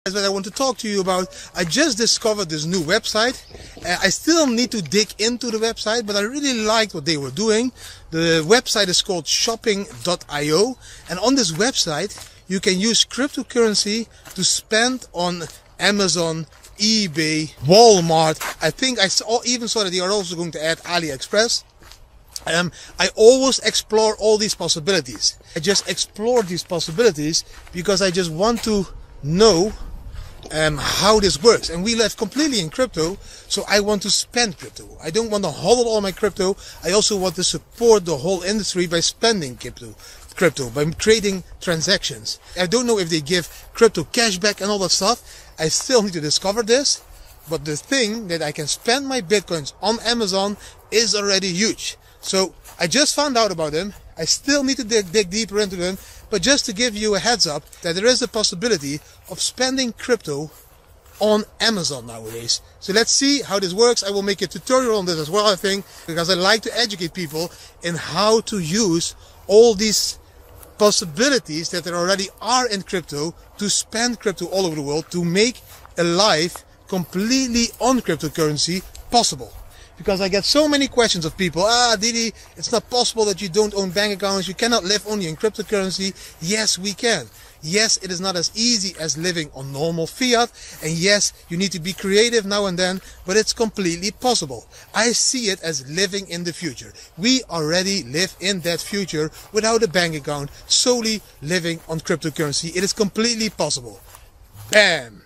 That I want to talk to you about. I just discovered this new website. I still need to dig into the website, but I really liked what they were doing. The website is called shopping.io, and on this website you can use cryptocurrency to spend on Amazon, eBay, Walmart. I think I even saw that they are also going to add AliExpress. I always explore all these possibilities. I just explore these possibilities because I just want to know how this works. And we live completely in crypto, so I want to spend crypto. I don't want to hodl all my crypto. I also want to support the whole industry by spending crypto, by creating transactions. I don't know if they give crypto cashback and all that stuff. I still need to discover this, but the thing that I can spend my bitcoins on Amazon is already huge. So I just found out about them. I still need to dig deeper into them, but just to give you a heads up that there is a possibility of spending crypto on Amazon nowadays. So let's see how this works. I will make a tutorial on this as well, I think, because I like to educate people in how to use all these possibilities that there already are in crypto to spend crypto all over the world, to make a life completely on cryptocurrency possible. Because I get so many questions of people, Didi, it's not possible that you don't own bank accounts, you cannot live only in cryptocurrency. Yes, we can. Yes, it is not as easy as living on normal fiat, and yes, you need to be creative now and then, but it's completely possible. I see it as living in the future. We already live in that future without a bank account, solely living on cryptocurrency. It is completely possible. Bam!